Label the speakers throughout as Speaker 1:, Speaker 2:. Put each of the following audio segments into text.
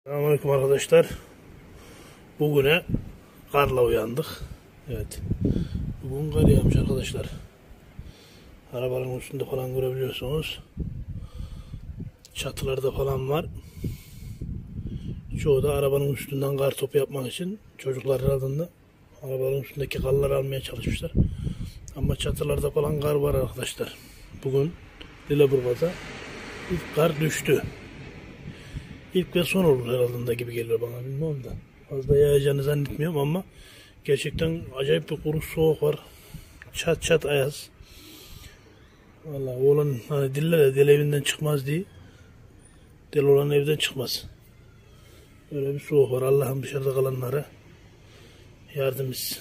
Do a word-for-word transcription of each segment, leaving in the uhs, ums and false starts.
Speaker 1: Selamünaleyküm arkadaşlar. Bugüne karla uyandık. Evet. Bugün kar yağmış arkadaşlar. Arabanın üstünde falan görebiliyorsunuz. Çatılarda falan var. Çoğu da arabanın üstünden kar topu yapmak için çocuklar adında arabanın üstündeki karları almaya çalışmışlar. Ama çatılarda falan kar var arkadaşlar. Bugün Lüleburgaz'a ilk kar düştü. İlk ve son olur herhalde gibi geliyor bana, bilmiyorum da. Fazla yağacağını zannetmiyorum ama gerçekten acayip bir kuru soğuk var. Çat çat ayaz. Vallahi oğlan hani diller deli evinden çıkmaz diye. Deli olan evden çıkmaz. Öyle bir soğuk var. Allah'ım dışarıda kalanlara yardım etsin.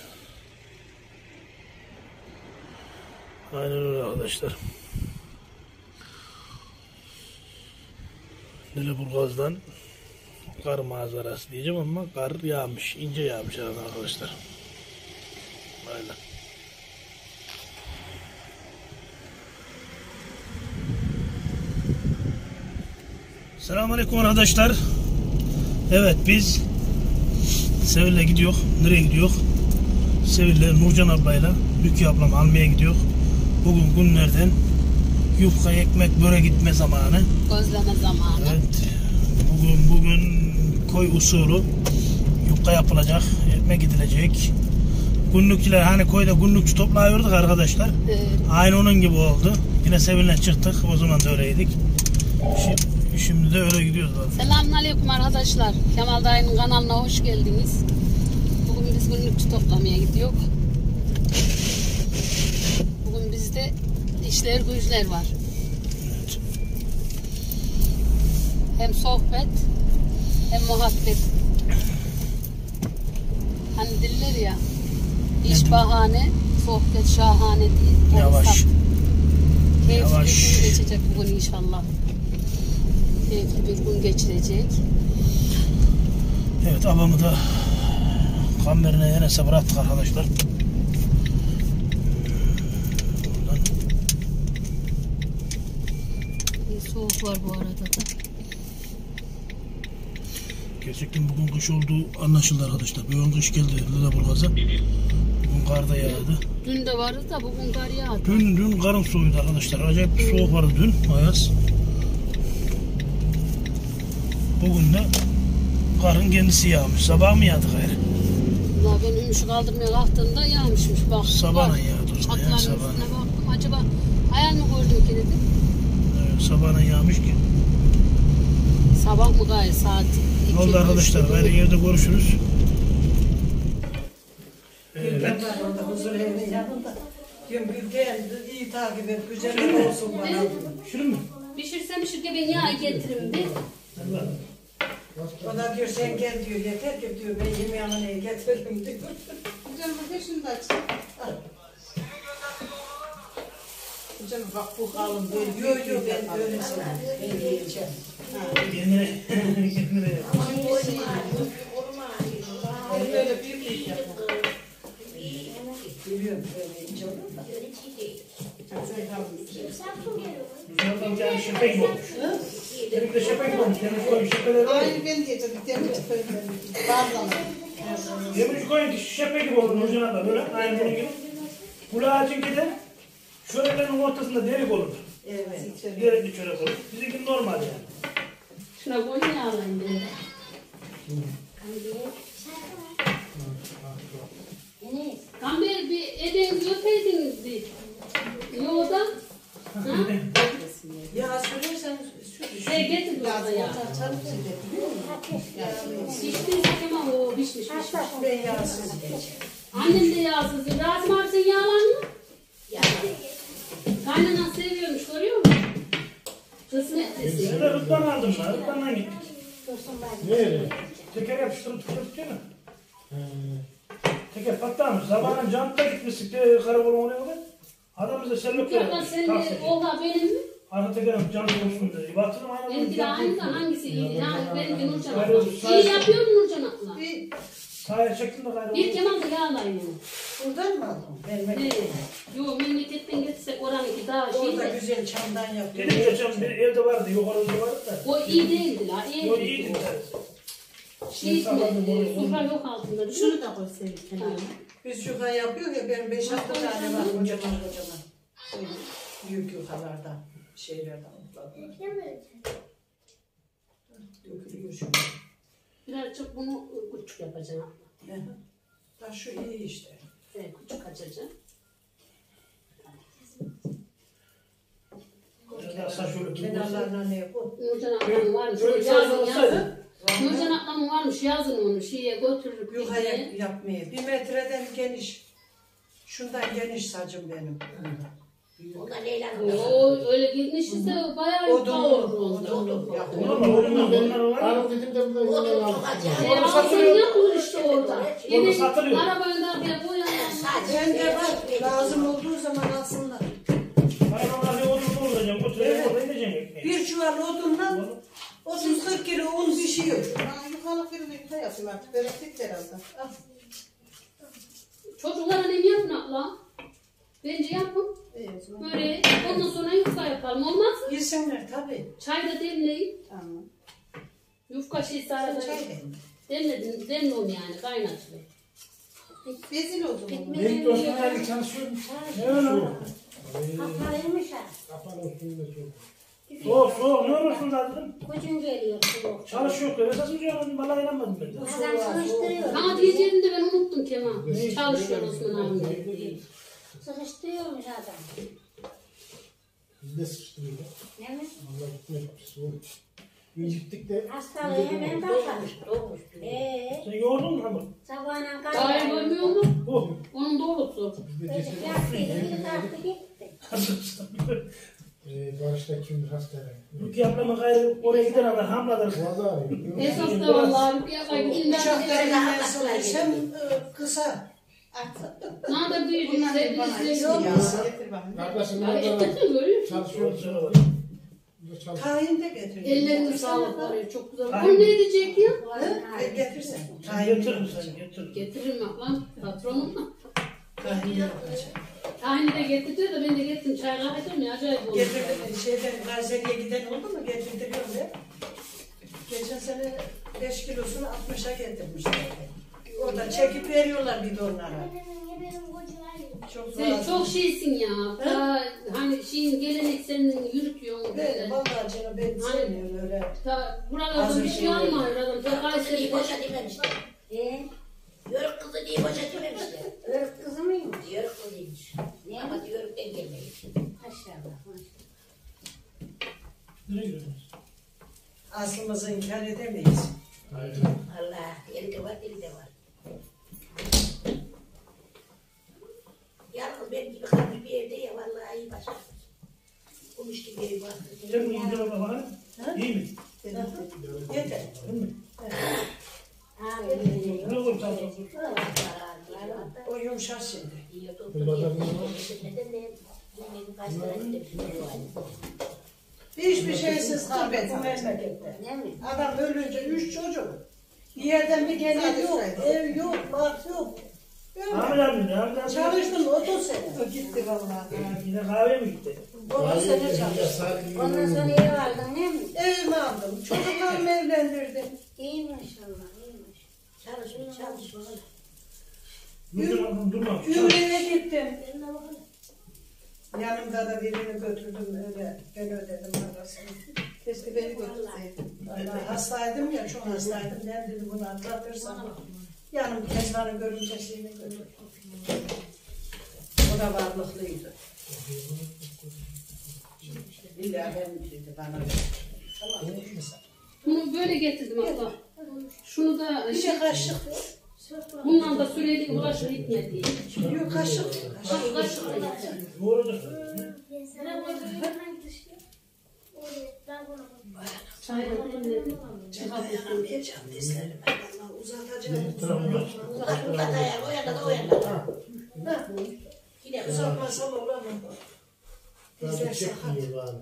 Speaker 1: Aynen öyle arkadaşlar. Lüleburgaz'dan kar manzarası diyeceğim ama kar yağmış, ince yağmış arkadaşlar. Böyle. Selamünaleyküm arkadaşlar. Evet, biz Sevil'le gidiyor. Nereye gidiyor? Sevil'le Nurcan ablayla Lükü ablam almaya gidiyor. Bugün günlerden yufka, ekmek, börek gitme zamanı.
Speaker 2: Gözleme zamanı.
Speaker 1: Evet. Bugün bugün koy usulü yufka yapılacak, ekmek gidilecek. Günlükçüler hani koyda günlükçü toplayıyorduk arkadaşlar.
Speaker 2: Evet.
Speaker 1: Aynı onun gibi oldu. Yine Sevil'le çıktık. O zaman da öyleydik. Şimdi, şimdi de öyle gidiyoruz.
Speaker 2: Selamünaleyküm arkadaşlar. Kemal Dayı'nın kanalına hoş geldiniz. Bugün biz günlükçü toplamaya gidiyoruz. Bugün bizde işler güçler var.
Speaker 1: Evet.
Speaker 2: Hem sohbet hem muhabbet. Hani diller ya, iş
Speaker 1: Ne
Speaker 2: bahane, sohbet şahane diye.
Speaker 1: Yavaş.
Speaker 2: Keyifli
Speaker 1: Yavaş.
Speaker 2: bir gün geçecek bugün inşallah. Keyifli bir gün geçirecek.
Speaker 1: Evet, abamı da kamerine yenese bıraktık arkadaşlar. Buradan.
Speaker 2: Bir soğuk var bu arada da.
Speaker 1: Gerçekten bugün kış olduğu anlaşıldı arkadaşlar. Bugün kış geldi Lüleburgaz'a. Bugün kar da yağdı.
Speaker 2: Dün de vardı da bugün kar yağdı.
Speaker 1: Dün, dün karın soğuydu arkadaşlar. Acayip bir soğuk vardı dün. Ayaz. Bugün de karın kendisi yağmış. Sabah mı yağdı gayrı?
Speaker 2: Valla ben ümüşü kaldırmaya kalktığımda yağmışmış. Bak,
Speaker 1: Sabahına yağdı o zaman.
Speaker 2: çatların
Speaker 1: Yani
Speaker 2: üstüne
Speaker 1: sabahına.
Speaker 2: baktım. Acaba hayal mi gördüm ki dedim.
Speaker 1: Evet, sabahına yağmış ki.
Speaker 2: Sabah mı gayrı saat iki?
Speaker 1: Oldu arkadaşlar. Gayrı yerde görüşürüz. Evet.
Speaker 3: Ben var orada huzur evinin yanında. Diyorum Gülgen iyi takip et, güzel olsun bana.
Speaker 1: Şunu mu?
Speaker 2: Pişirsem şirke ben yağ getiririm de.
Speaker 1: Allah.
Speaker 3: O da diyor sen gel diyor, yeter ki diyor ben yemeğini neye getiririm diyor.
Speaker 4: Hocam bakın şunu da aç. Hocam bak bu kalın böyle.
Speaker 3: Yok yok ben öyle sana, ben yiyeceğim.
Speaker 1: Kendine, kendine yap.
Speaker 4: Ben böyle büyük büyük yapalım.
Speaker 3: Biliyorum böyle ince olur da.
Speaker 1: Güzel bir tane şepe gibi olmuş. Benim de şepe gibi olmuş. Demiş koyun şepeleri var.
Speaker 4: Aynı ben diyeceğim. Demir çıkıyorum. Bazlama.
Speaker 1: Demiş koyun ki şepe gibi olur Nurcan abla. Böyle aynı bunun gibi. Kulağı çünkü de çöreklerin ortasında delik olur.
Speaker 3: Evet.
Speaker 1: Delikli çörek olur. Bizimki normal yani.
Speaker 2: Şuna koy yağlayın de. Kamber bir edeniz öpeydiniz bir. Yoğurda. Ha?
Speaker 3: Ya sürersen sür.
Speaker 2: Şey getir burada ya.
Speaker 3: Çabuk size biliyor musun?
Speaker 2: Piştiyse tamam o pişmiş pişmiş.
Speaker 3: Ben yağsız yiyeceğim.
Speaker 2: Annem de yağsız. Rasim abi sen yağlan mı? Kaynanan seviyormuş görüyor musun? Kısmetlisi.
Speaker 1: Size de rıttan aldım ben. Rıttandan gittik. Nereye? Teker yapıştırıp tutup değil mi? Teker patlamış. Zamanın jantla gitmiştik de karakolun oraya oraya. Adam bize sellok
Speaker 2: Yok lan
Speaker 1: vermiş.
Speaker 2: sen de oha benim mi?
Speaker 1: Arka tekerim jantla olsun dedi. Baktım aynen.
Speaker 2: Benimki de aynı da hangisi iyi? Yani benimki Nurcan
Speaker 1: Hayır,
Speaker 2: abla.
Speaker 1: sadece-
Speaker 2: İyi yapıyor mu Nurcan abla?
Speaker 4: Bir
Speaker 1: Sahaya çektim de gayrı.
Speaker 2: Bir Kemal da yağlayın onu.
Speaker 3: Buradan mı aldın? Vermek
Speaker 2: Evet. Yo memleketten getirsek oranınki daha şey
Speaker 3: Orada
Speaker 2: de.
Speaker 3: güzel çamdan yapıyor.
Speaker 1: Dedim geçen bir evde vardı, yukarıda vardı da.
Speaker 2: O iyi değildi la. İyi
Speaker 1: Yok
Speaker 2: değildi.
Speaker 1: iyiydi.
Speaker 2: Şey mi? Sofra yok altında.
Speaker 4: Şunu da koy sevgi kenara.
Speaker 3: Biz yuka yapıyor ya benim beş altı tane var kocaman kocaman. Şey, büyük yukalardan, şeylerden. Dökülüyor şu.
Speaker 2: Birazcık bunu küçük yapacağım.
Speaker 3: Ha şu iyi işte.
Speaker 2: Evet, küçük açacağım.
Speaker 3: Kenarlarına ne bu?
Speaker 2: Nurcan ablamın varmış.
Speaker 1: Böyle
Speaker 2: Yazın
Speaker 1: olsaydı.
Speaker 2: yazın. Nurcan ablamın varmış. Yazın onu şeye götürürük.
Speaker 3: Yukaya
Speaker 2: bize.
Speaker 3: yapmaya. Bir metreden geniş. Şundan geniş sacım benim.
Speaker 5: O da Leyla'nın.
Speaker 2: O öyle gitmiş ise bayağı
Speaker 3: Odun
Speaker 2: yufka olur onda.
Speaker 3: Odun yok.
Speaker 1: Olur mu? Olur mu? Onlar var.
Speaker 6: Hanım dedim de burada
Speaker 5: O
Speaker 6: yine
Speaker 5: da
Speaker 6: aldım.
Speaker 5: çok acayip.
Speaker 2: E, altın yapılır işte orada.
Speaker 1: Orada
Speaker 2: Yemek
Speaker 1: satılıyor.
Speaker 2: arabanın arkaya boyanlar.
Speaker 3: Bende var. Lazım olduğu zaman alsınlar.
Speaker 1: Hayvanlar bir odun olacak. Oturacak
Speaker 3: Evet.
Speaker 1: orada inecek ekmeği.
Speaker 3: Bir çuval odundan otuz kırk kilo un pişiyor.
Speaker 4: Ben yukarılık birini de yapayım artık. Bereklik herhalde. Al.
Speaker 2: Çocuklara ne yapın abla? Bence yapın.
Speaker 4: İyi o zaman.
Speaker 2: Böyle ondan sonra yufka yapalım. Olmaz mı?
Speaker 3: Yesinler tabii.
Speaker 2: Çay da demleyin.
Speaker 4: Tamam.
Speaker 2: Yufka şeysi
Speaker 3: Sen
Speaker 2: arada
Speaker 3: çay demle.
Speaker 2: demledin. Demliyorum yani kaynatıyor.
Speaker 4: Bezin o zaman.
Speaker 6: Benim dostum nerede çalışıyorum?
Speaker 1: Ne öyle?
Speaker 5: Kapalıymış ha.
Speaker 6: Kafanın üstünde çok.
Speaker 1: Soğuk soğuk. Ne olursun zaten?
Speaker 5: Koçun geliyor. soğuk.
Speaker 1: Çalışıyor. Esas mı diyorum? Vallahi inanmadım ben de.
Speaker 5: Adam sıkıştırıyor.
Speaker 2: Ama diyeceğim de ben unuttum Kemal. Çalışıyor Osman abi.
Speaker 5: Sıkıştırıyormuş adam.
Speaker 6: Biz de sıkıştırıyorlar.
Speaker 5: Ne mi?
Speaker 6: Vallahi gitmek soğuk. İncittik de.
Speaker 5: Hastalığı hemen başlamış. Doğmuş. Eee.
Speaker 1: Sen yoğurdun mu hamur?
Speaker 5: Sabahına
Speaker 2: Daha
Speaker 5: kalktı.
Speaker 2: görmüyor mu?
Speaker 1: Bu.
Speaker 2: Onun doğrusu.
Speaker 6: Biz de
Speaker 5: Böyle
Speaker 6: ceset.
Speaker 5: yaktıydı. Bir kalktı gitti.
Speaker 6: Ee, Barış'ta kimdir hastane?
Speaker 1: Rukiye ablama gayrı oraya giden adam hamladır.
Speaker 6: Boğazı ağrıyor.
Speaker 2: Esas da vallahi bir yakayım. İlla
Speaker 3: Uçaklarından sonra sen e, kısa.
Speaker 2: ne da büyüdük. Sevgili
Speaker 3: Yok.
Speaker 4: Getir bakayım.
Speaker 6: Kardeşim
Speaker 2: Ya
Speaker 6: orada
Speaker 2: ettin görüyor musun?
Speaker 6: çalışıyor. Burada çalışıyor.
Speaker 3: Tahin de getir.
Speaker 2: Ellerine sağlık var ya çok güzel.
Speaker 1: Aynen.
Speaker 2: Onu ne edecek ya?
Speaker 3: Hı? E, getirsen.
Speaker 1: Sen
Speaker 3: Tahin
Speaker 1: götürün
Speaker 3: yapacak.
Speaker 1: sen götür.
Speaker 2: Getiririm lan patronum.
Speaker 3: Tahin yapacak.
Speaker 2: Tahini de getirdi de ben de getirdim. Çay kahve ediyorum ya acayip oldu.
Speaker 3: Getirdim. Şeyden Gazeli'ye giden oldu mu? Getirdim de. Geçen sene beş kilosunu altmışa getirmişler. Orada çekip veriyorlar bidonlara. Çok
Speaker 2: Sen
Speaker 3: rahat.
Speaker 2: çok şeysin ya. Ta, hani şeyin gelenekselini yürütüyorsun
Speaker 3: Ben,
Speaker 2: böyle.
Speaker 3: vallahi canım ben sevmiyorum öyle.
Speaker 2: Ta, buralardan
Speaker 3: Hazır
Speaker 2: bir şey
Speaker 3: şey
Speaker 2: alma. Buradan ta
Speaker 5: Kızı
Speaker 2: Kayseri'de.
Speaker 5: diye boşa dememişler. Eee? Yörük kızı diye boşa dememişler. Yörük kızı mıymış? Yörük kızıymış. Niye? Ama yörükten gelmemiş. Maşallah.
Speaker 1: Nereye gidiyorsunuz?
Speaker 3: Aslımızı inkar edemeyiz.
Speaker 5: Allah. Eli de var, dili de var. Yalnız benim gibi kalmış bir evde ya vallahi iyi başarmış. Kumuş gibi evi var.
Speaker 1: Sen bu incele bakalım. İyi mi?
Speaker 3: Yeter.
Speaker 1: Değil mi?
Speaker 5: Ha, benim de yok.
Speaker 1: Ne olur sen sor.
Speaker 3: O yumuşar şimdi.
Speaker 5: İyi otur.
Speaker 6: Bunlardan ne var?
Speaker 5: Neden de benim kaç tane gittim.
Speaker 3: Hiçbir şeysiz kal bu memlekette.
Speaker 5: Ne mi?
Speaker 3: Adam ölünce üç çocuk. Bir yerden bir gelir yok. Ev yok, bak yok.
Speaker 1: Ahmet
Speaker 3: Öyle.
Speaker 1: abi ne? Ahmet abi.
Speaker 3: Çalıştım otuz sene.
Speaker 4: O gitti vallahi.
Speaker 1: Ha, Yine kahveye mi gitti?
Speaker 3: otuz sene çalıştım.
Speaker 5: Ondan sonra ev aldın ne mi?
Speaker 3: Evimi aldım. Çocuklarımı evlendirdim.
Speaker 5: İyi maşallah, iyiymiş. Çalışıyor, çalışıyor.
Speaker 1: Nurcan ablam durma. Çalış.
Speaker 3: Ümre'ye gittim. Yanımda da birini götürdüm öyle. Ben ödedim parasını.
Speaker 4: Keşke beni götürseydin.
Speaker 3: Vallahi hastaydım ya, çok hastaydım. Ben dedim bunu atlatırsam. Yanım Kezban'ın görümcesini götürdüm. O da varlıklıydı. İlla ben dedi bana. Tamam mı?
Speaker 2: Bunu böyle getirdim abla. Şunu da
Speaker 3: Bir şey kaşık.
Speaker 2: bundan da süreli ulaşır gitmedi.
Speaker 3: Yok kaşık.
Speaker 2: Kaşık kaşık.
Speaker 1: Ne olacak?
Speaker 2: Çay da demledim.
Speaker 3: Dayanamayacağım dizlerime. Vallahi uzatacağım.
Speaker 5: Uzak da dayan, o yana da o yana da.
Speaker 3: Ha,
Speaker 5: Yine
Speaker 3: uzatmasam olur ama.
Speaker 6: Ben
Speaker 3: Dizler
Speaker 6: bir çek
Speaker 3: sakat.
Speaker 6: yiyor bari.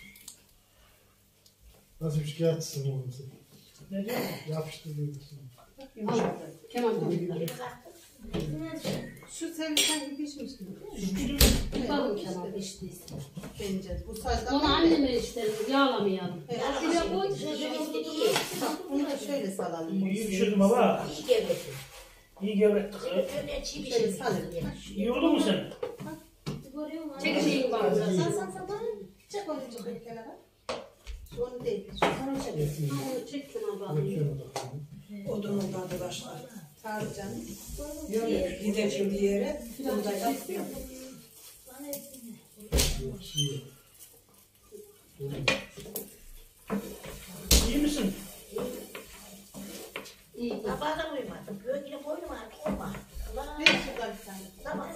Speaker 6: Nasıl bir şikayetçisin oğlum sen?
Speaker 1: Ne diyor?
Speaker 6: Yapıştı diyorsun.
Speaker 2: Al. Kemal dur.
Speaker 4: Şu senin sanki pişmiş gibi.
Speaker 2: Bakalım Kemal piştiyse.
Speaker 4: Bence bu saçtan.
Speaker 2: Onu anneme işte yağlamayalım.
Speaker 4: Şuraya koy. Bunu da şöyle salalım.
Speaker 1: İyi pişirdim baba.
Speaker 5: İyi gevretin.
Speaker 1: İyi gevrettik.
Speaker 5: Öyle çiğ bir
Speaker 4: Şöyle
Speaker 5: şey
Speaker 4: salın.
Speaker 1: İyi oldu mu sen?
Speaker 2: Çek şeyin var biraz.
Speaker 4: Sen sen sen bana çek onu çek kenara. Şu onu değil. Onu çek.
Speaker 2: Onu çek şuna bak.
Speaker 3: Odunun tadı başlar.
Speaker 4: Tarık canım.
Speaker 3: Yok gideceğim bir yere. Burada yapmıyorum.
Speaker 1: İyi misin?
Speaker 2: İyi.
Speaker 5: Tabağa da uyumadım. Böyle koydum artık olma. Allah
Speaker 4: Bir şuradan bir tane.
Speaker 5: tamam.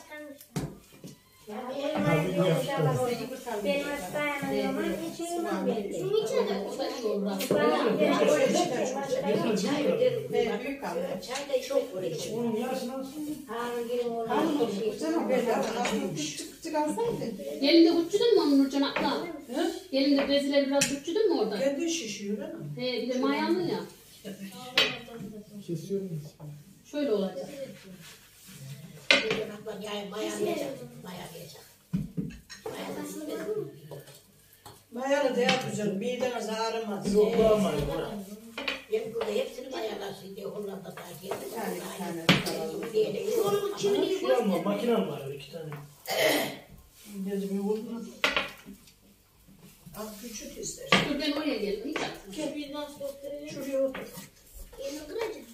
Speaker 7: Benim hastaya ama hiç uyumam ben. Şunun içine de
Speaker 2: O da iyi olur.
Speaker 4: Ben büyük aldım.
Speaker 5: Çay da çok uğraşıyor.
Speaker 1: Onun yarısını alsın.
Speaker 5: Harun gelin oğlum.
Speaker 4: Hanım olur. Canım ben de aslında küçük küçük alsaydı.
Speaker 2: Gelin de bütçüdün mü onu Nurcan abla? Gelin de bezileri biraz bütçüdün mü orada?
Speaker 3: Kendi şişiyor ama.
Speaker 2: He bir de mayanlı ya.
Speaker 6: Kesiyor musun?
Speaker 2: Şöyle olacak.
Speaker 5: Yani mayalayacak. Mayalayacak. Mayalayacak.
Speaker 3: Mayalı da yapacağım. Mideniz ağrımaz.
Speaker 1: Yok bağırmayın.
Speaker 5: Benim burada hepsini mayalasın diye Hollanda takip ettim.
Speaker 4: Bir tane bir tane salalım.
Speaker 5: Şunun çimini
Speaker 1: Şey alma, makinem var öyle iki tane.
Speaker 3: Gözümü vurma. Al küçük ister.
Speaker 2: Dur ben oraya geldim. Hiç aksın.
Speaker 7: bir nasıl göstereyim?
Speaker 3: Şuraya otur.
Speaker 7: Elini kıracağım.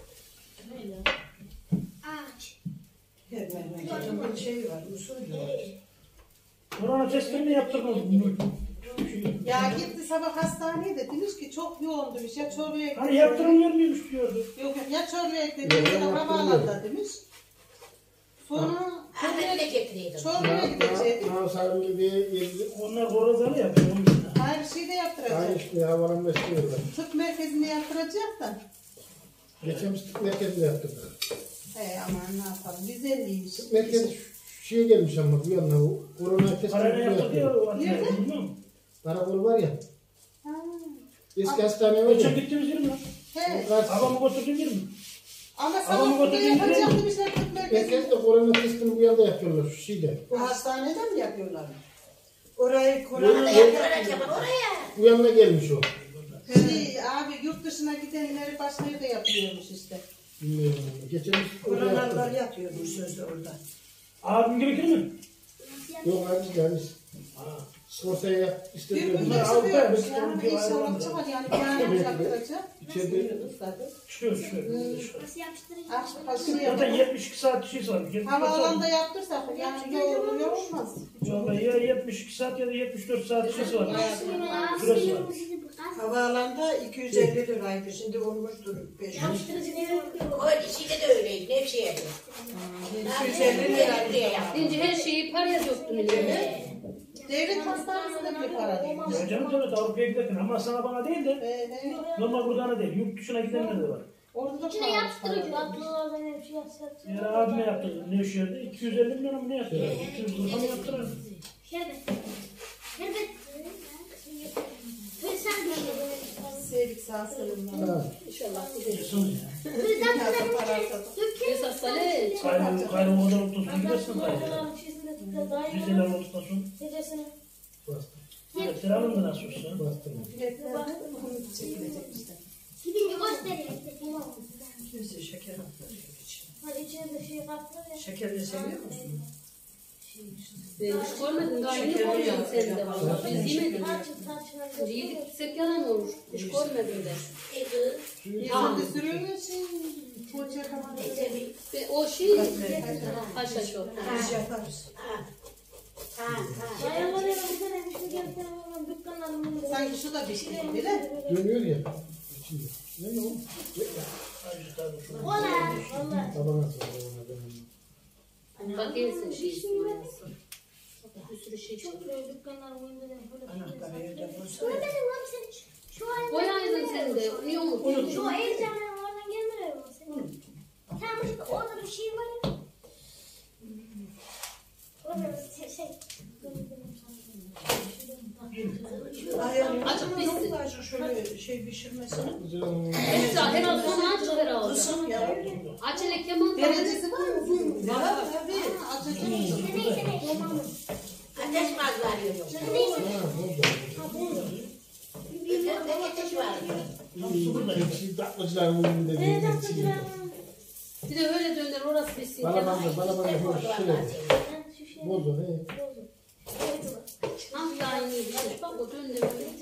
Speaker 7: Ağaç.
Speaker 3: Her memleketin bir şeyi var. Usulü var.
Speaker 1: Korona testini yaptırmadım.
Speaker 4: Ya gitti sabah hastaneye de demiş ki çok yoğun demiş. Ya Çorlu'ya gitti.
Speaker 1: Hani yaptırılmıyor muymuş diyordu.
Speaker 4: Yok yok ya Çorlu'ya gitti. Ya da havaalanında demiş. Sonra
Speaker 5: Ahmet'i de getireydim.
Speaker 4: Çorlu'ya gidecek.
Speaker 6: Ha sarım gibi yedi.
Speaker 1: Onlar horozalı yapıyor. onun için.
Speaker 4: Hayır şey de
Speaker 6: Aynı
Speaker 4: yaptıracak.
Speaker 6: işte havalan besliyorlar.
Speaker 4: Tıp merkezinde yaptıracak da.
Speaker 6: Geçen tıp merkezinde yaptırdık.
Speaker 4: He aman ne yapalım. Güzelliymiş.
Speaker 6: Tıp merkezi şeye gelmiş ama bu yanına bu korona testini
Speaker 1: Parayla
Speaker 6: buraya
Speaker 1: yaptırdı ya
Speaker 6: yapıyor.
Speaker 1: o atıyor. Bilmiyor musun?
Speaker 6: Karakol var ya.
Speaker 4: Ha.
Speaker 6: Eski hastane var
Speaker 1: Geçen
Speaker 6: ya.
Speaker 1: gittiğimiz yer mi lan?
Speaker 4: He.
Speaker 1: Babamı götürdüğüm yer mi?
Speaker 4: Ama
Speaker 1: Adamı
Speaker 4: sabah burada
Speaker 1: götürdüğün
Speaker 4: yapacak
Speaker 1: yere-
Speaker 4: demişler tıp merkezinde.
Speaker 6: Merkezde korona testini bu yanda yapıyorlar şu şeyde.
Speaker 3: Bu hastanede mi yapıyorlar? Orayı
Speaker 5: Orada
Speaker 3: korona
Speaker 5: yaptıracak Kemal oraya.
Speaker 6: Bu yanına gelmiş o.
Speaker 4: Şey, abi yurt dışına gidenleri başka yerde yapıyormuş işte.
Speaker 6: Bilmiyorum onu. Geçen biz orada
Speaker 3: Koronalar
Speaker 6: yaptırdık.
Speaker 3: yatıyor bu sözde orada.
Speaker 1: Abim gerekir mi?
Speaker 6: Yok abi biz gelmiş.
Speaker 1: Ha.
Speaker 6: Sigortaya
Speaker 4: Bir
Speaker 6: istediler.
Speaker 4: gün
Speaker 1: Bunlar
Speaker 4: de
Speaker 1: Avrupa
Speaker 4: çıkıyormuş
Speaker 1: yapmış,
Speaker 4: yani
Speaker 1: bir
Speaker 4: inşallah
Speaker 1: ayrıldı.
Speaker 4: çıkar yani bir an yaptıracak.
Speaker 6: İçeride
Speaker 1: Çıkıyor çıkıyor.
Speaker 7: Nasıl yapıştırayım?
Speaker 4: Ah, başını
Speaker 1: Zaten
Speaker 4: yapalım.
Speaker 1: yetmiş iki saat şey var.
Speaker 4: Havaalanında yaptırsak yani doğru yok olmaz.
Speaker 1: Vallahi ya yetmiş iki saat ya da yetmiş dört saat şey var. Şurası var.
Speaker 3: Havaalanında iki yüz elli liraydı. Şimdi olmuştur beş yüz.
Speaker 5: O işinde de öyleydi. Nevşehir'de.
Speaker 3: iki yüz elli liraydı.
Speaker 2: Şimdi her şeyi paraya döktüm ileride.
Speaker 4: Devlet hastanesinde bile para değil.
Speaker 1: Ya canım evet Avrupa'ya giderken ama sana bana değil de
Speaker 4: Ee, he.
Speaker 1: normal buradan değil. Yurt dışına gidenler de var.
Speaker 4: Orada da
Speaker 7: İçine
Speaker 4: para
Speaker 7: yapıştırıcı.
Speaker 4: var.
Speaker 7: Aklıma ben bir şey yapsam.
Speaker 1: Ya abime yaptırdı Nevşehir'de iki yüz elli milyon mu ne yaptı? iki yüz lira mı yaptırdı?
Speaker 7: Şerbet. Şerbet. Ve sen de
Speaker 4: Sevdik sağ salimler.
Speaker 6: ha,
Speaker 1: Yaşasın ya.
Speaker 7: Bizden
Speaker 4: Parası
Speaker 7: kadar
Speaker 4: parası.
Speaker 2: Esas da ne?
Speaker 1: Gayrı gayrı o kadar otuzun gidersin gayrı. Vizeler olduktan sonra.
Speaker 6: bastım.
Speaker 1: Biletler alındı nasıl olsa.
Speaker 6: Bastım.
Speaker 4: Biletler de bunu çekilecek işte.
Speaker 7: Gidince göstereyim.
Speaker 3: Kimse şeker atıyor.
Speaker 7: Hadi içine de şey kattı.
Speaker 3: Şekerli seviyor musun?
Speaker 2: Ben hiç görmedim. Gayrı koyuyorsun sen de valla. Biz yemedik.
Speaker 7: Tarçın tarçın.
Speaker 2: Şimdi yedik gitsek yalan olur. Hiç görmedim de.
Speaker 4: Yüzünde sürüyor ya şey. Poğaça kamanı.
Speaker 2: Ve o şey haşhaş o.
Speaker 3: Biz yaparız.
Speaker 7: Bayanlar eve bir tane bir şey geldi. Dükkanlarımın.
Speaker 4: Sanki şu da bir şey bile.
Speaker 6: Dönüyor ya. İçinde. Ne o?
Speaker 1: Acı tadı şu.
Speaker 7: Ola. Ola.
Speaker 6: Tabana sonra ona dönüyor.
Speaker 2: Bak gelsin şey ismayası. Bir sürü şey çıktı.
Speaker 7: Çok böyle dükkanlarımın önünde böyle.
Speaker 3: Anahtarı evde bulsa.
Speaker 7: Şöyle dedim abi sen şu an.
Speaker 2: Koyaydın sen de. Niye unuttun?
Speaker 7: Şu el canlarım oradan gelmiyor mu senin? Sen işte orada bir şey var ya. Orada şey şey.
Speaker 3: Ayağım
Speaker 2: Açık
Speaker 3: ne
Speaker 2: bitsin.
Speaker 3: oldu acı şöyle şey şey pişirmesini.
Speaker 2: Esra herhalde sonra açılır herhalde.
Speaker 3: Kısım ya.
Speaker 2: Acele keman
Speaker 4: Derecesi var mı?
Speaker 3: Var tabii.
Speaker 5: Ateş var var yok. Bir de ateş var.
Speaker 6: Şimdi tatlıcıların önünde değil.
Speaker 2: Bir de öyle döndür orası bir
Speaker 6: Bana
Speaker 2: keman.
Speaker 6: bana bana bana hoş şey. Bozu he.
Speaker 2: Nasıl daha iyi bir şey. Bak o döndür.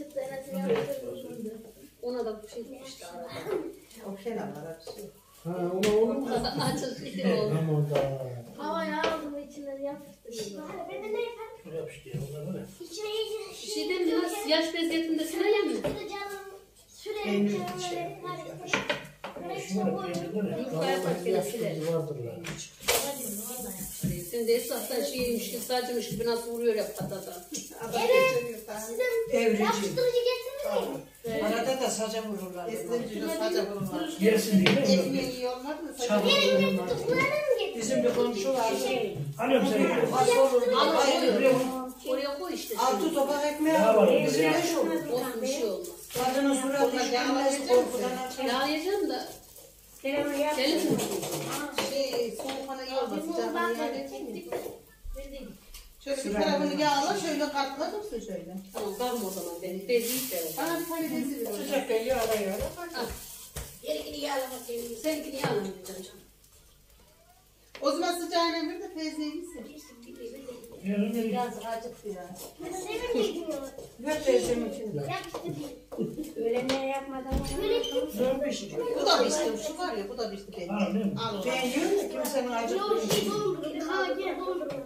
Speaker 2: Ona da bu şey işte.
Speaker 3: O şeyler var hepsi.
Speaker 6: Ha ona olur mu?
Speaker 2: Açılır şey oldu.
Speaker 6: Tamam da.
Speaker 7: Havaya aldım içinden yapıştırdım. Ben de ne yaparım?
Speaker 1: Şöyle yapıştı ya. Onlar var ya.
Speaker 7: İçine iyice
Speaker 2: Bir şey demiyor. Nasıl yaş beziyetinde sıraya mı?
Speaker 3: Peynir
Speaker 7: Sürekli
Speaker 3: şey.
Speaker 1: Şunlar peynirler ya.
Speaker 2: Yufkaya bak gene siler.
Speaker 6: Vardırlar.
Speaker 2: Sen de esasdan şeymiş gibi sadecemiş gibi nasıl vuruyor ya patata.
Speaker 7: Evet. Sizin
Speaker 3: Devrici.
Speaker 7: yapıştırıcı getirdin mi?
Speaker 3: Arada da saca vururlar.
Speaker 4: Esnemci sadece bunlar.
Speaker 1: Yersin diye değil mi?
Speaker 4: Ekmeği yiyorlar da sadece.
Speaker 3: Çabuk
Speaker 7: Nereye
Speaker 3: vururlar.
Speaker 7: getirdin? Kulağına mı getirdin?
Speaker 3: Bizim bir komşu vardı.
Speaker 1: Alıyorum seni.
Speaker 3: Az olur.
Speaker 2: Al
Speaker 3: Hayır.
Speaker 2: oraya, oraya koy işte.
Speaker 3: Altı tabak ekmeği
Speaker 1: Ya var
Speaker 3: aldı.
Speaker 1: orada
Speaker 3: Bizim
Speaker 1: ya.
Speaker 3: beş olur.
Speaker 2: Olsun bir şey olmaz.
Speaker 3: Kadının suratı işlenmesi korkudan açar.
Speaker 2: Yağlayacağım da.
Speaker 5: Telefonu yap.
Speaker 2: Gelin mi?
Speaker 4: Şey, soğuk bana iyi olmasın.
Speaker 7: Bunu
Speaker 4: Canım
Speaker 7: ben
Speaker 4: yani.
Speaker 7: de çektik. Verdim.
Speaker 4: Şöyle bir tarafını yağla, şöyle katla dursun şöyle.
Speaker 2: Tamam kalma o zaman beni. Beziyip de.
Speaker 4: Bana bir tane bezi ver.
Speaker 3: Sıcak geliyor arıyor.
Speaker 5: Yerikini yağlamak senin.
Speaker 2: Seninkini yağlamayacağım canım.
Speaker 4: O zaman sıcağına bir de teyzeyi gitsin.
Speaker 1: Yarın nereye?
Speaker 3: Biraz acıktı ya.
Speaker 7: Nasıl çekiyor?
Speaker 3: Ver teyzemin içinde.
Speaker 7: Yapıştırdım.
Speaker 5: Öğlenleri yapmadan
Speaker 7: Böyle kim?
Speaker 3: Zor pişiriyor.
Speaker 4: Bu da pişti, şu var ya, bu da pişti benim.
Speaker 1: Al değil mi?
Speaker 4: Al o.
Speaker 3: Ben yiyorum da kimsenin
Speaker 7: Yok
Speaker 3: acıktığını.
Speaker 7: şey doldurun. Ha gene doldurun.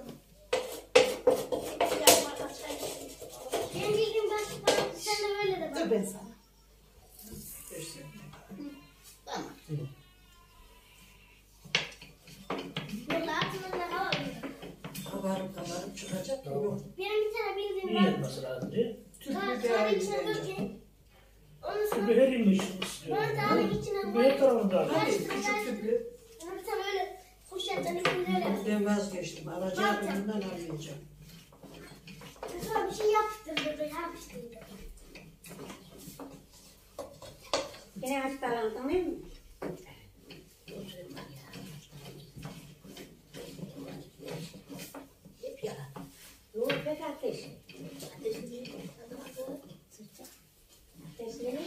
Speaker 7: Ben bir gün başka sen de öyle de bak.
Speaker 4: Dur ben sana. Tamam.
Speaker 7: Burada aklımda hava var.
Speaker 3: Kabarıp kabarıp çıkacak. Yok.
Speaker 7: Benim bir tane bildiğim
Speaker 1: İyi
Speaker 7: var.
Speaker 1: yapması lazım diye.
Speaker 3: Tüp
Speaker 7: Sonra
Speaker 3: bir
Speaker 7: kahve
Speaker 3: değerli
Speaker 7: içine
Speaker 3: bence.
Speaker 7: dökün. Ondan
Speaker 1: Bu
Speaker 7: sonra
Speaker 1: her ilmiş istiyor.
Speaker 7: sonra kahve içine
Speaker 1: Bu
Speaker 7: koy.
Speaker 1: her tarafında.
Speaker 3: Hadi küçük tüplü.
Speaker 7: Sonra bir tane öyle poşetten üstünde öyle yap.
Speaker 3: Ben vazgeçtim. Alacağım bundan almayacağım.
Speaker 7: Sonra bir şey yapıştırdı. Böyle yapıştırdı.
Speaker 5: Gene hastalandın değil mi? Hep ya. Yok pek ateş. Ateşli. Sırtça. Ateşli.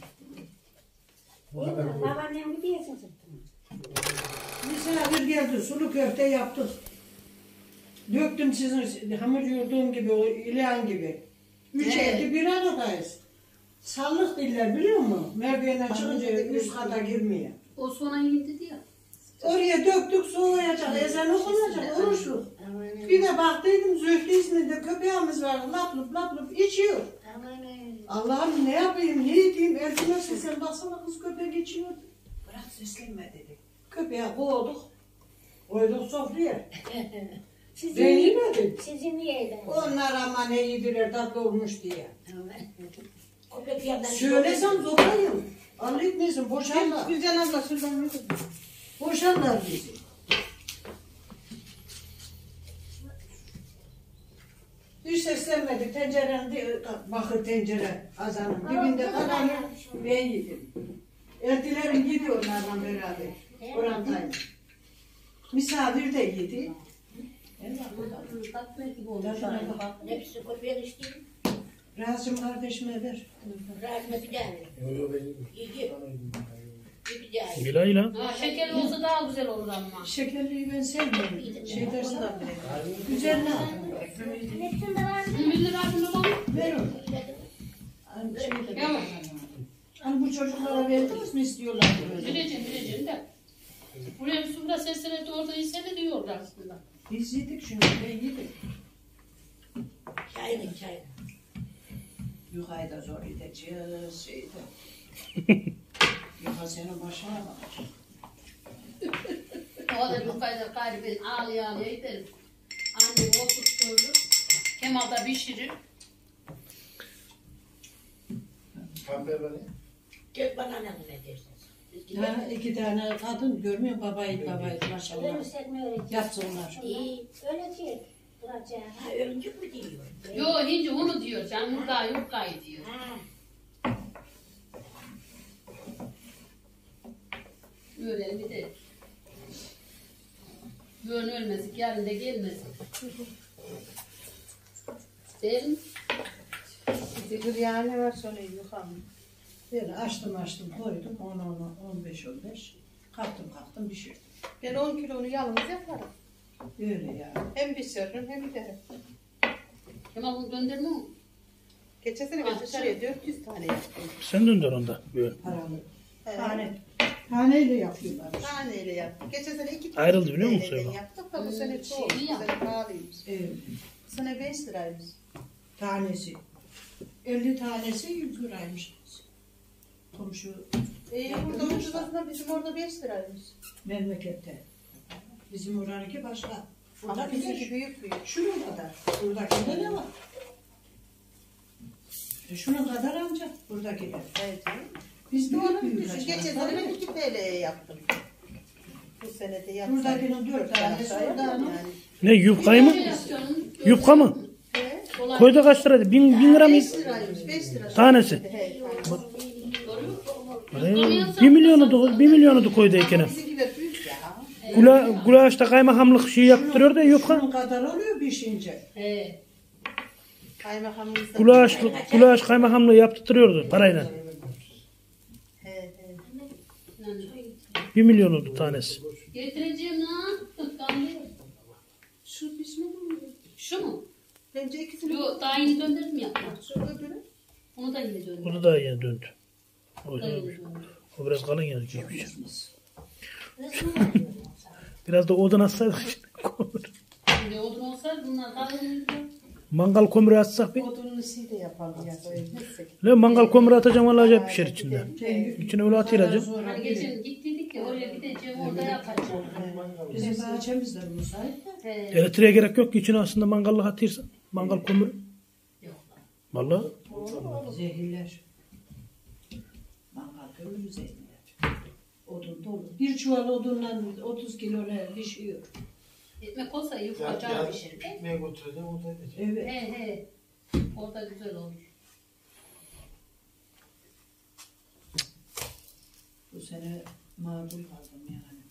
Speaker 5: Babaannem gidiyorsun sırtına.
Speaker 3: Misafir geldi. Sulu köfte yaptık. Döktüm sizin hamur yoğurduğum gibi, o ilan gibi. Üç evde bir aradayız. Sallık diller biliyor musun? Merdivenden çıkınca üst kata girmeye.
Speaker 2: O sonra indi dedi ya.
Speaker 3: Oraya döktük soğuyacak, ezan okunacak, oruçlu. Bir de baktıydım Zühtü isminde köpeğimiz var, lap lap lap lap içiyor. Allah'ım ne yapayım, ne edeyim, eltime seslen baksana kız köpek içiyor. Bırak seslenme dedi. Köpeğe kovduk, koyduk sofraya. Ben yemedim.
Speaker 5: Sizin niye?
Speaker 3: Onlar ama ne yediler tatlı olmuş diye.
Speaker 5: Köpek yerden.
Speaker 3: Söylesem zokayım. Anlatmayasın, boşanlar.
Speaker 4: Gülcan abla şuradan bir
Speaker 3: Boşanlar bizi. Hiç seslenmedi. Tencerenin de, bakır tencere azanın dibinde kalanı ben yedim. Eltilerim yedi onlarla beraber. Orantayım. Misafir de yedi.
Speaker 2: Tatlı gibi oldu.
Speaker 5: Ne biçim köpeğin içtiğin?
Speaker 3: Rasim kardeşime ver.
Speaker 5: Razime bir tane.
Speaker 6: Yok yok ben yedim.
Speaker 5: İyi. Bir tane.
Speaker 1: Gila ila.
Speaker 2: Ha, şekerli olsa daha güzel olur ama.
Speaker 3: Şekerliyi ben sevmiyorum. Şey dersin. Güzel ne yapayım?
Speaker 7: Hepsinde var mı?
Speaker 2: Ümürlü verdim babam.
Speaker 3: Ver onu. Hani şey de- Hani bu çocuklara verdiniz mi istiyorlar böyle?
Speaker 2: Bileceğim bileceğim de. Buraya bir sufra sesleri de orada hissede diyorlar aslında.
Speaker 3: Biz yedik şimdi, ben yedim.
Speaker 5: Çayını çayını.
Speaker 3: Yukarıda zor gideceğiz, şeyde. Yukarı senin başına bak.
Speaker 2: O da yukarıda gayrı ben ağlaya ağlaya giderim. Annem oturtturur. Kemal da pişirir.
Speaker 6: Pembe böyle.
Speaker 5: Gel bana ne ne dersin? Biz
Speaker 3: Ha,
Speaker 5: gidelim.
Speaker 3: iki tane kadın görmüyor babayı babayı
Speaker 5: Öyle
Speaker 3: maşallah.
Speaker 5: mi sen mi öğreteceksin?
Speaker 3: Yapsınlar.
Speaker 5: İyi.
Speaker 7: Öyle ki. Duracağım.
Speaker 5: Ha örümcek mi diyor?
Speaker 2: Yo hinci onu diyor. Canım daha yok gay diyor.
Speaker 5: Ha.
Speaker 2: Öyle bir de. Bugün ölmezik, yarın da gelmezik. Değil mi?
Speaker 4: Bir yani var sonra yukarı.
Speaker 3: Böyle açtım açtım koydum. on on on beş on beş. Kalktım kalktım pişirdim.
Speaker 4: Ben on kilonu yalnız yaparım.
Speaker 3: Öyle ya.
Speaker 4: Hem pişiririm hem giderim.
Speaker 2: Kemal bunu döndürme mi?
Speaker 4: Geçen sene ben dışarıya dört yüz tane yaptım.
Speaker 1: Sen döndür onda. Böyle.
Speaker 3: Paralı.
Speaker 4: He.
Speaker 3: Tane. Taneyle yapıyorlar.
Speaker 4: Taneyle yaptım. Geçen sene iki tane
Speaker 1: Ayrıldı biliyor musun
Speaker 4: taneyle
Speaker 1: Süleyman?
Speaker 4: yaptık da bu
Speaker 2: Hmm,
Speaker 4: sene çok.
Speaker 2: şey
Speaker 4: Bu
Speaker 2: ya.
Speaker 4: sene pahalıymış.
Speaker 3: Evet.
Speaker 4: Bu sene beş liraymış.
Speaker 3: Tanesi. elli tanesi yüz liraymış. Komşu
Speaker 4: Ee, burada ucuz aslında bizim orada beş liraymış.
Speaker 3: memlekette. Bizim oradaki başka.
Speaker 4: Ama
Speaker 3: Burada
Speaker 4: bizimki
Speaker 3: bizim
Speaker 4: büyük büyük.
Speaker 3: şunun kadar. Buradakinde ne var? E şunun kadar ancak buradakiler.
Speaker 4: Evet.
Speaker 3: Biz
Speaker 4: Doğru
Speaker 3: büyük büyük
Speaker 4: düşün.
Speaker 3: açarız.
Speaker 4: Geçen sene ben iki T L'ye yaptım. Bu sene de yapsam.
Speaker 3: Buradakinin dört tanesi orada ama.
Speaker 4: Yani.
Speaker 1: Ne yufkayı mı?
Speaker 2: Öyle yapıyorsun.
Speaker 1: Yufka mı?
Speaker 4: He?
Speaker 2: Kolay.
Speaker 1: Koyda kaç liraydı? Bin, bin lira mı?
Speaker 4: beş liraymış. beş lira.
Speaker 1: Tanesi.
Speaker 4: He, tanesi.
Speaker 1: Ee, bir milyonu da, bir milyonu da koydayken.
Speaker 4: Bizimkiler büyük ya.
Speaker 1: Gula, Gulaş'ta kaymakamlık şey yaptırıyor da yufka.
Speaker 3: Şunun kadar oluyor pişince.
Speaker 2: He.
Speaker 4: Kaymakamımızda.
Speaker 1: Gulaş, Gulaş kaymakamlığı yaptırıyordu parayla.
Speaker 4: He he.
Speaker 1: Bir milyon oldu tanesi.
Speaker 2: Getireceğim lan. Gamze.
Speaker 4: Şu pişmedi mi?
Speaker 2: Şu mu?
Speaker 4: Bence ikisini.
Speaker 2: Yok daha yeni döndürdüm ya.
Speaker 4: Şurada böyle.
Speaker 2: Onu da yeni döndürdüm.
Speaker 1: O da daha yeni döndü. O,
Speaker 2: O da yeni döndürdüm.
Speaker 1: o biraz kalın yani giymiş. Biraz da odun atsaydık.
Speaker 2: Şimdi odun olsaydı bunlar kalın.
Speaker 1: Mangal kömürü atsak bir.
Speaker 4: Odunlu şey de yapalım ya. Koyabilirsek.
Speaker 1: Ne mangal kömürü atacağım vallahi acayip pişer içinde. İçine öyle atıyacağım.
Speaker 2: Hani geçen gittiydik ya oraya gideceğim orada yapacağım.
Speaker 3: Bizim bahçemiz de müsait.
Speaker 2: He.
Speaker 1: Elektriğe gerek yok ki içine aslında mangallık atırsan. Mangal kömürü.
Speaker 2: Yok.
Speaker 1: Vallahi.
Speaker 3: Zehirler. Mangal kömürü zehirler. Odun dolu. Bir çuval odunla otuz kilo ne pişiyor.
Speaker 2: Ekmek olsa yufka can pişirir. He
Speaker 6: Ekmeğe götüreceğim orada edeceğim.
Speaker 3: Evet.
Speaker 2: he. Orada güzel olur.
Speaker 3: Bu sene mağdur kaldım yani.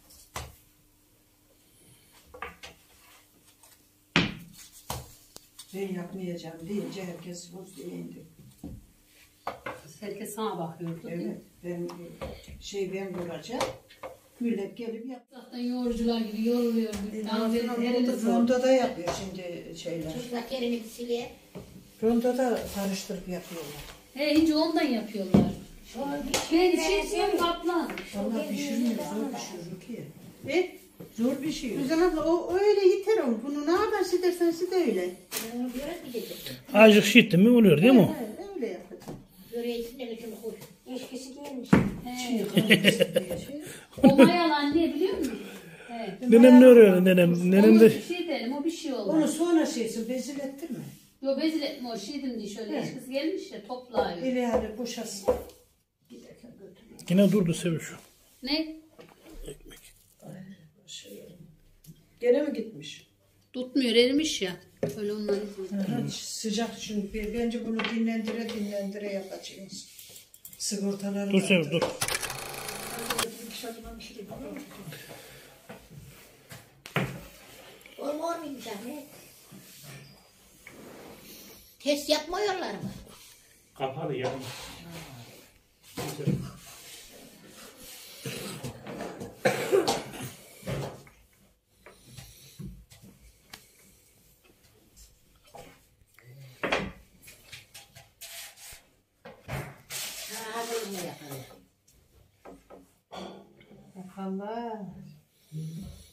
Speaker 3: Ben yapmayacağım deyince herkes vuz diye indi.
Speaker 2: Herkes sana bakıyordu.
Speaker 3: Evet. Ben şey ben kuracağım. Millet gelip yap.
Speaker 2: Zaten yoğurcular gibi yoruluyor. Daha beri eliniz var.
Speaker 3: Ronda da yapıyor şimdi şeyler.
Speaker 5: Çocuklar elini sileye.
Speaker 3: Ronda da karıştırıp yapıyorlar.
Speaker 2: He ince ondan yapıyorlar. Ben şey diyorum kaplan.
Speaker 3: Vallahi pişirmiyor. Zor pişiyor ki.
Speaker 4: E?
Speaker 3: Zor pişiyor.
Speaker 4: Güzel abla o öyle yeter o. Bunu ne kadar sidersen sid öyle.
Speaker 5: Onu göre gidecek.
Speaker 1: Azıcık şitti mi oluyor değil mi o?
Speaker 4: He, öyle yapacağım.
Speaker 5: Göre içinde şunu koy. Eşkisi gelmiş.
Speaker 2: He. O mayalı anne biliyor musun? He.
Speaker 1: Nenem ne örüyor nenem? Nenem
Speaker 2: Onu
Speaker 1: de
Speaker 2: bir şey derim o bir şey oldu.
Speaker 3: Onu sonra şeysin bezil ettirme.
Speaker 2: Yo bezil etme o şeydim diye şöyle
Speaker 3: He.
Speaker 2: eşkisi gelmiş ya toplayıyor.
Speaker 3: Eli yani boşasın. Giderken götürüyor.
Speaker 1: yine durdu seviş.
Speaker 2: Ne?
Speaker 3: Gene mi gitmiş?
Speaker 2: Tutmuyor erimiş ya. Öyle ondan izin.
Speaker 3: Aha, sıcak çünkü. Bence bunu dinlendire dinlendire yapacağız. Sigortaları
Speaker 1: Dur
Speaker 3: var.
Speaker 1: seviş dur.
Speaker 5: Olmuyor mu bir zahmet? Test yapmıyorlar mı?
Speaker 1: Kapalı ya.
Speaker 5: Ha, hazır mı yapalım?
Speaker 4: Allah.